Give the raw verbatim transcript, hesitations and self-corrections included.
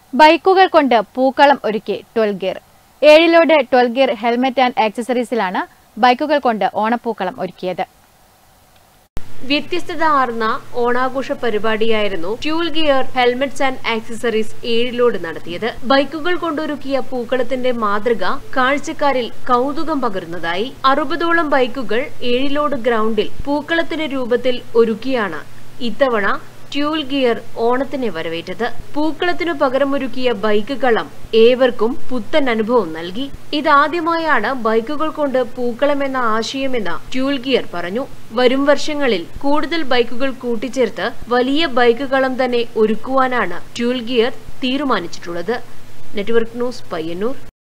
ബൈക്കുകൾ കൊണ്ട് പൂക്കളം ഒരുക്കി Twelve Gear. Ezhilode Twelve Gear helmet and ആക്സസറീസിലാണ് ബൈക്കുകൾ കൊണ്ട് ഓണപ്പൂക്കളം ഒരുക്കിയത്. വ്യത്യസ്തത ആർന്ന ഓണാഘോഷ പരിപാടിയായിരുന്നു Twelve Gear helmets and accessories Ezhilode നടത്തിയത്. ബൈക്കുകൾ കൊണ്ടൊരുക്കിയ പൂക്കളത്തിന്റെ മാതൃക കാഴ്ചക്കാരിൽ കൗതുകം പകരുന്നതായി. അറുപതോളം ബൈക്കുകൾ ഏഴിലോട് ഗ്രൗണ്ടിൽ പൂക്കളത്തിന്റെ രൂപത്തിൽ ഒരുക്കിയാണ് ഇത്തവണ ട്വൽവ് ഗിയർ ഓണത്തിനെ വരവേറ്റത്. പൂക്കളത്തിനു പകരമൊരുക്കിയ ബൈക്ക് കളം ഏവർക്കും പുത്തൻ അനുഭവം നൽകി. ഇതാദ്യമായാണ് ബൈക്കുകൾ കൊണ്ട് പൂക്കളം എന്ന ആശയമെന്ന് ട്വൽവ് ഗിയർ പറഞ്ഞു. വരും വർഷങ്ങളിൽ കൂടുതൽ ബൈക്കുകൾ കൂട്ടിച്ചേർത്ത് വലിയ ബൈക്ക് കളം തന്നെ ഒരുക്കുവാനാണ് ട്വൽവ് ഗിയർ തീരുമാനിച്ചിട്ടുള്ളത്. Network news, Payyanur.